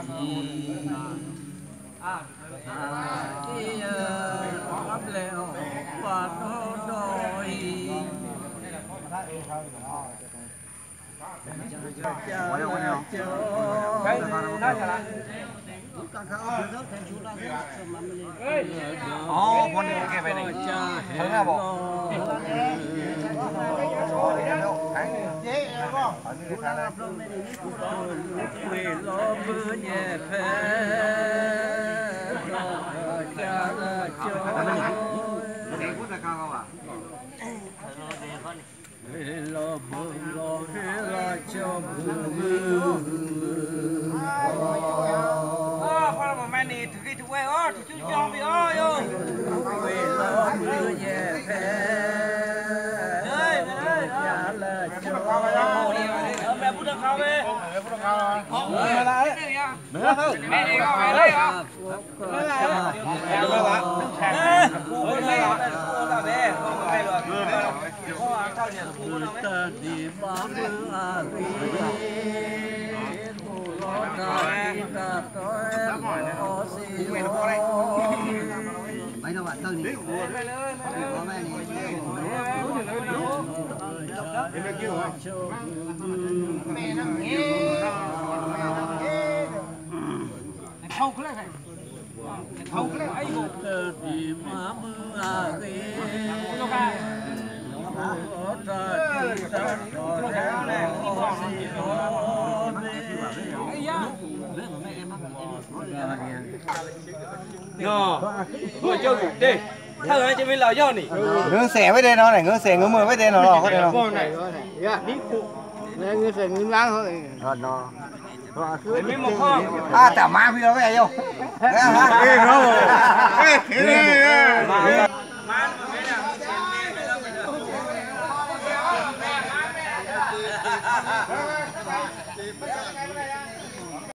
รับแล้วปาดดอยอ๋อคนนี้แกไปไหนเขาหน้าบอกเวลาเมื่อแย่แพ้จะละจอยเวลาเมื่อเวลาจมมือพอเราแม่นี่ถือกี่ถุงเว้ยอ๋อถือชุดยอมไปอ๋อโยเวลาเมื่อแย่แพ้จะละจอยแม่พูดถึงเขาเลยพูดถึงเขาอะไรแม่นี่ก็ไปเลยอ๋อไม่ละแข่งไม่ละแม่ไม่ละเพราะว่าเขาเนี่ยพูดเราไม่ดีมาเมื่อวีผู้ร้องไห้กับตัวเองโอ้สิโอ้ไม่ต้องว่าต้นนี้พ่อแม่นี่เข้าขึ้นเลยเข้าขึ้นเลยไอ้โง่ดีมาเมื่อวี Ngồi chơi đi. Thằng ấy chỉ biết là do nỉ. Ngứa xẻ với đây nó này, ngứa xẻ ngứa mưa với đây nó có đây nó. Con này. Dạ, đi phụ. Đây ngứa xẻ ngứa láng thôi. Nó. Mấy một con. À, tả má phi nó về đâu. Ê, nó. Ê, thế này. Má mà cái nào cũng xem